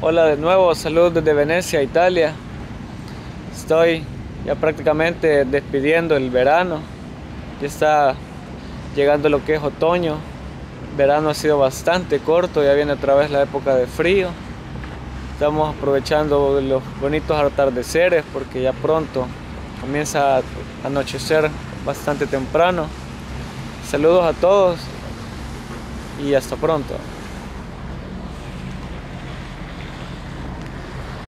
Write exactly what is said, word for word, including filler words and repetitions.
Hola de nuevo, saludos desde Venecia, Italia. Estoy ya prácticamente despidiendo el verano. Ya está llegando lo que es otoño. El verano ha sido bastante corto, ya viene otra vez la época de frío. Estamos aprovechando los bonitos atardeceres porque ya pronto comienza a anochecer bastante temprano. Saludos a todos y hasta pronto.